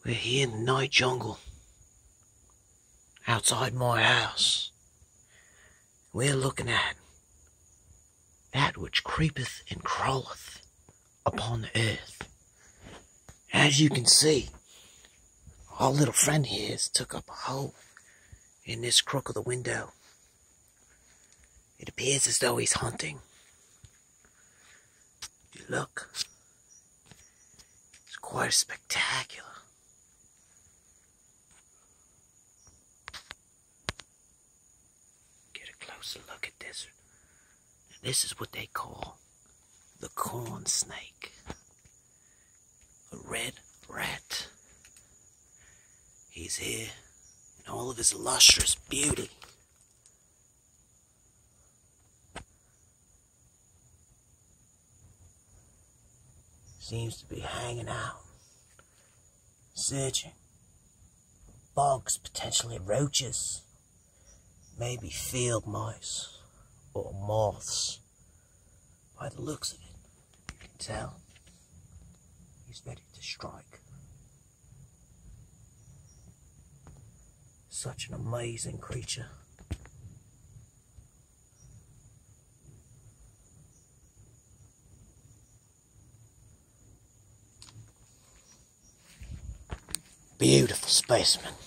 We're here in the night jungle, outside my house. We're looking at that which creepeth and crawleth upon the earth. As you can see, our little friend here has took up a hole in this crook of the window. It appears as though he's hunting. If you look, it's quite spectacular. Get a closer look at this. This is what they call the corn snake. A red rat. He's here in all of his lustrous beauty. Seems to be hanging out, searching bugs, potentially roaches, maybe field mice or moths. By the looks of it, you can tell he's ready to strike. Such an amazing creature. Beautiful specimen.